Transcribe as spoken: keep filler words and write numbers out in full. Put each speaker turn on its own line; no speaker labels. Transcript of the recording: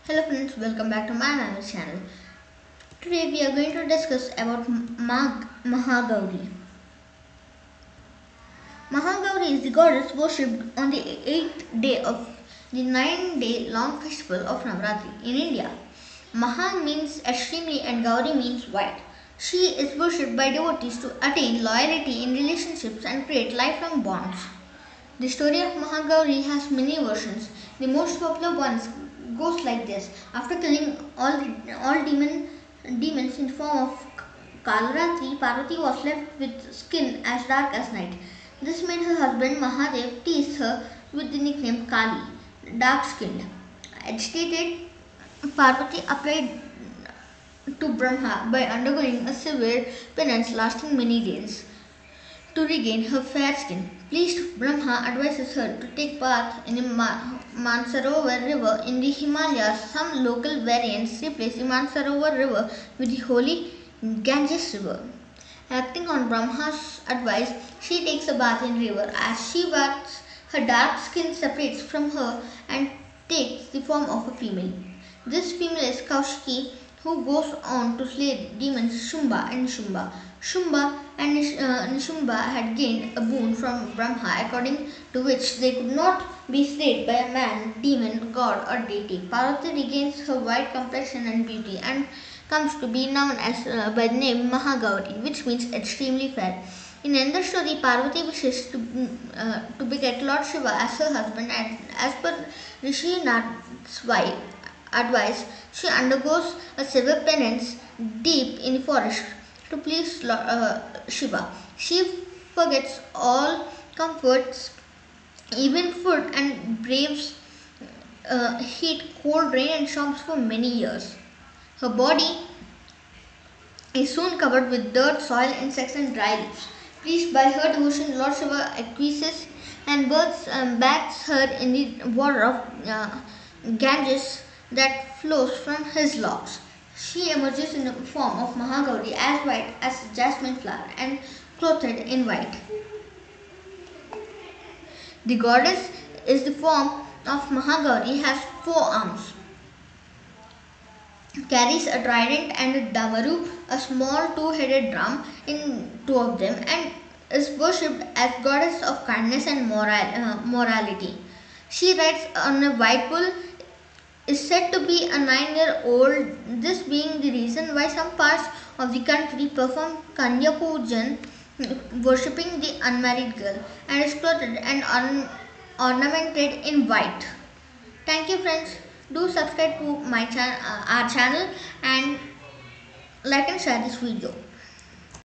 Hello friends, welcome back to my another channel. Today we are going to discuss about Mag- Mahagauri. Mahagauri is the goddess worshipped on the eighth day of the nine-day long festival of Navratri in India. Maha means extremely and Gauri means white. She is worshipped by devotees to attain loyalty in relationships and create lifelong bonds. The story of Mahagauri has many versions. The most popular one goes like this. After killing all, all demon, demons in the form of Kalaratri, Parvati was left with skin as dark as night. This made her husband Mahadev tease her with the nickname Kali, dark-skinned. Agitated, Parvati applied to Brahma by undergoing a severe penance lasting many days to regain her fair skin. Pleased, Brahma advises her to take bath in the Ma- Mansarovar river in the Himalayas. Some local variants replace the Mansarovar river with the holy Ganges river. Acting on Brahma's advice, she takes a bath in river. As she bathes, her dark skin separates from her and takes the form of a female. This female is Kaushiki, who goes on to slay demons Shumba and Nishumba. Shumba and Nish- uh, Nishumba had gained a boon from Brahma, according to which they could not be slayed by a man, demon, god, or deity. Parvati regains her white complexion and beauty and comes to be known as uh, by the name Mahagauri, which means extremely fair. In another story, Parvati wishes to, uh, to beget Lord Shiva as her husband, and as per Rishi Nath's wife advice, she undergoes a severe penance deep in the forest to please uh, Shiva. She forgets all comforts, even food, and braves uh, heat, cold, rain, and storms for many years. Her body is soon covered with dirt, soil, insects, and dry leaves. Pleased by her devotion, Lord Shiva acquiesces and births um, bathes her in the water of uh, Ganges that flows from his locks. She emerges in the form of Mahagauri, as white as a jasmine flower and clothed in white. The goddess is the form of Mahagauri, has four arms, carries a trident and a damaru, a small two-headed drum in two of them, and is worshipped as goddess of kindness and moral, uh, morality. She rides on a white bull, is said to be a nine-year-old, this being the reason why some parts of the country perform Kanya Pujan, worshipping the unmarried girl, and is clothed and un- ornamented in white. Thank you friends. Do subscribe to my channel, uh, our channel, and like and share this video.